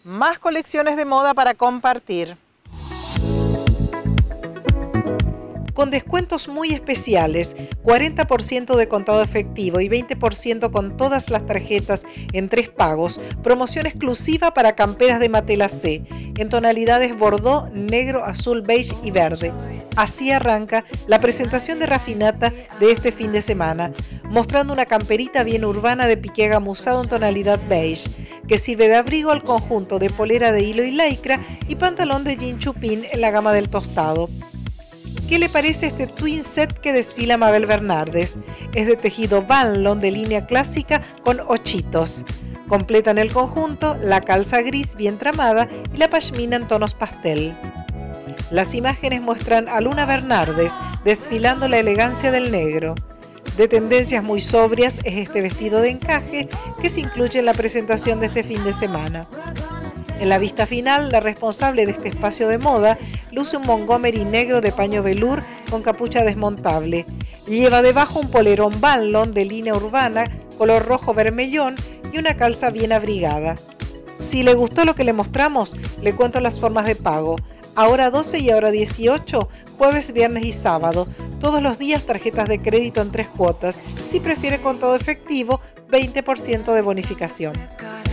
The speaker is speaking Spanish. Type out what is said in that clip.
Más colecciones de moda para compartir. Con descuentos muy especiales, 40% de contado efectivo y 20% con todas las tarjetas en 3 pagos, promoción exclusiva para camperas de Matelassé, en tonalidades bordó, negro, azul, beige y verde. Así arranca la presentación de Rafinata de este fin de semana, mostrando una camperita bien urbana de piqué gamuzado en tonalidad beige, que sirve de abrigo al conjunto de polera de hilo y lycra y pantalón de jean chupín en la gama del tostado. ¿Qué le parece este twin set que desfila Mabel Bernardes? Es de tejido banlon de línea clásica con ochitos. Completan el conjunto la calza gris bien tramada y la pashmina en tonos pastel. Las imágenes muestran a Luna Bernardes desfilando la elegancia del negro. De tendencias muy sobrias es este vestido de encaje que se incluye en la presentación de este fin de semana. En la vista final, la responsable de este espacio de moda luce un Montgomery negro de paño velour con capucha desmontable. Lleva debajo un polerón banlon de línea urbana, color rojo vermellón y una calza bien abrigada. Si le gustó lo que le mostramos, le cuento las formas de pago. Ahora 12 y ahora 18, jueves, viernes y sábado. Todos los días tarjetas de crédito en 3 cuotas. Si prefiere contado efectivo, 20% de bonificación.